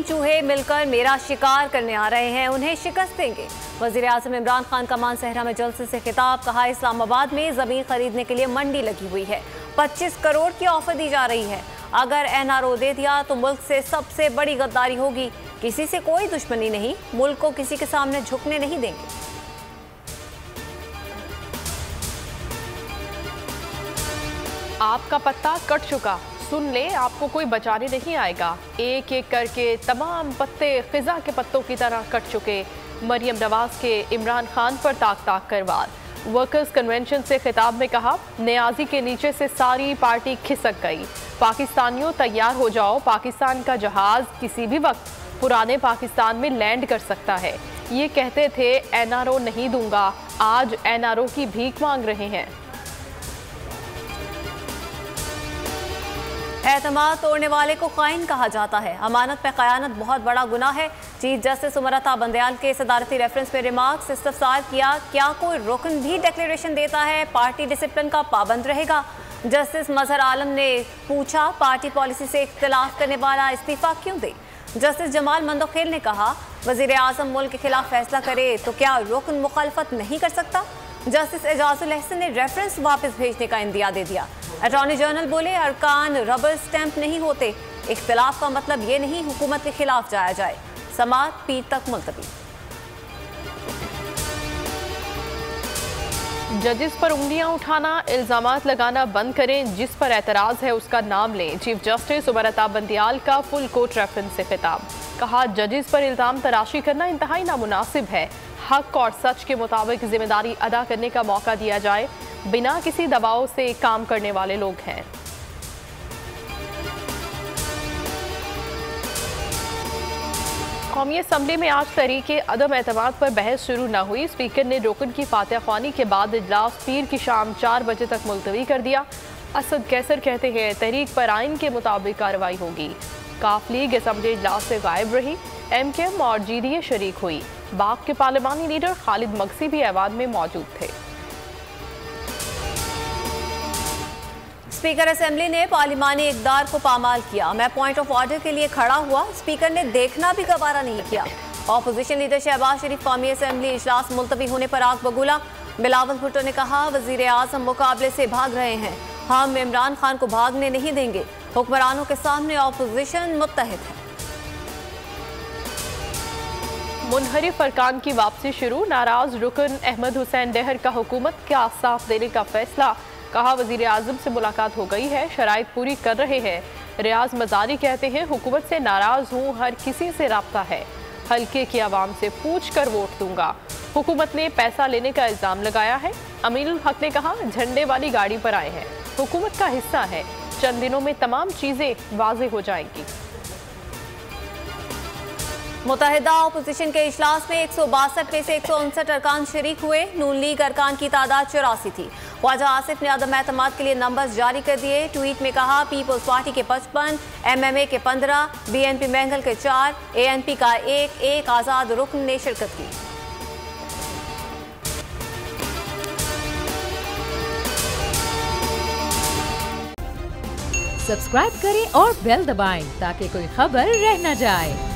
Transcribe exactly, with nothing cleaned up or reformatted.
चूहे मिलकर मेरा शिकार करने आ रहे हैं, उन्हें शिकस्त देंगे। वज़ीर आज़म इमरान खान का मानसहरा में जलसे से खिताब। कहा, इस्लामाबाद में ज़मीन खरीदने के लिए मंडी लगी हुई है, पच्चीस करोड़ की ऑफर दी जा रही है। अगर एन आर ओ दे दिया तो मुल्क से सबसे बड़ी गद्दारी होगी। किसी से कोई दुश्मनी नहीं, मुल्क को किसी के सामने झुकने नहीं देंगे। आपका पत्ता कट चुका, सुन ले, आपको कोई बचाने नहीं आएगा। एक एक करके तमाम पत्ते खिजा के पत्तों की तरह कट चुके। मरियम नवाज के इमरान खान पर ताक ताक कर वार। वर्कर्स कन्वेंशन से खिताब में कहा, नियाजी के नीचे से सारी पार्टी खिसक गई। पाकिस्तानियों तैयार हो जाओ, पाकिस्तान का जहाज किसी भी वक्त पुराने पाकिस्तान में लैंड कर सकता है। ये कहते थे एन आर ओ नहीं दूंगा, आज एन आर ओ की भीख मांग रहे हैं। एतमाद तोड़ने वाले को खाइन कहा जाता है। अमानत में खयानत बहुत बड़ा गुनाह है। चीफ जस्टिस उमरता बंदयाल के सदारती रेफरेंस पे रिमार्क्स। इस्तफसार किया, क्या कोई रुकन भी डिक्लेरेशन देता है पार्टी डिसिप्लिन का पाबंद रहेगा? जस्टिस मजहर आलम ने पूछा, पार्टी पॉलिसी से इख्तिलाफ करने वाला इस्तीफा क्यों दे? जस्टिस जमाल मंदोखेल ने कहा, वजीर आजम मुल्क के खिलाफ फैसला करे तो क्या रुकन मुखालफत नहीं कर सकता? जस्टिस एजाजुल अहसन ने रेफरेंस वापस भेजने का इंदिया दे दिया। अटॉर्नी जनरल बोले, अरकान रबर स्टैंप नहीं होते, इख्तिलाफ का मतलब ये नहीं हुकूमत के खिलाफ जाया जाए। समात पीर तक मुलतवी। जजेस पर उंगलियां उठाना, इल्जामात लगाना बंद करें। जिस पर एतराज है उसका नाम लें। चीफ जस्टिस उमरता बंदयाल का फुल कोर्ट रेफरेंस से खिताब। कहा, जजेस पर इल्जाम तराशी करना इंतहाई नामुनासिब है। हक और सच के मुताबिक जिम्मेदारी अदा करने का मौका दिया जाए। बिना किसी दबाव से काम करने वाले लोग हैं। कौमी असम्बली में आज तहरीके अदम एतमाद पर बहस शुरू न हुई। स्पीकर ने रुकन की फातिहा ख्वानी के बाद इजलास पीर की शाम चार बजे तक मुलतवी कर दिया। असद कैसर कहते हैं, तहरीक पर आइन के मुताबिक कार्रवाई होगी। काफ लीग असम्बली इजलास से गायब रही। एम के एम और जी डी ए शरीक हुई। बाग के पार्लिमानी लीडर खालिद मगसी भी ऐवान में मौजूद थे। स्पीकर असेंबली ने पार्लिमानी इक़दार को पामाल किया। मैं पॉइंट ऑफ ऑर्डर के लिए खड़ा हुआ, स्पीकर ने देखना भी गवारा नहीं किया। ऑपोजिशन लीडर शहबाज शरीफ कौमी असेंबली इजलास मुलतवी होने पर आग बगूला। बिलावल भुट्टो ने कहा, वजीर आज़म मुकाबले से भाग रहे हैं, हम इमरान खान को भागने नहीं देंगे। हुक्मरानों के सामने ऑपोजिशन मुत्तहिद है। मुनहरिफ अरकान की वापसी शुरू। नाराज रुकन अहमद हुसैन डहर का हुकूमत का साथ देने का फैसला। कहा, वजीर आजम से मुलाकात हो गई है, शराइत पूरी कर रहे हैं। रियाज मजारी कहते हैं, हुकूमत से नाराज हूँ, हर किसी से राब्ता है, हल्के की आवाम से पूछ कर वोट दूंगा। हुकूमत ने पैसा लेने का इल्जाम लगाया है। अमीनुल हक ने कहा, झंडे वाली गाड़ी पर आए हैं, हुकूमत का हिस्सा है, चंद दिनों में तमाम चीजें वाज़ेह हो जाएंगी। मुत्तहिदा अपोजिशन के इजलास में एक सौ बासठ में से एक सौ उनसठ अरकान शरीक हुए। नून लीग अरकान की तादाद चौरासी थी। ख्वाजा आसिफ ने अदम एतमाद के लिए नंबर्स जारी कर दिए। ट्वीट में कहा, पीपल्स पार्टी के पचपन, एम एम ए के पंद्रह, बी एन पी मैंगल के चार, ए एन पी का एक एक आज़ाद रुकन ने शिरकत की। सब्सक्राइब करें और बेल दबाएं ताकि कोई खबर रह न जाए।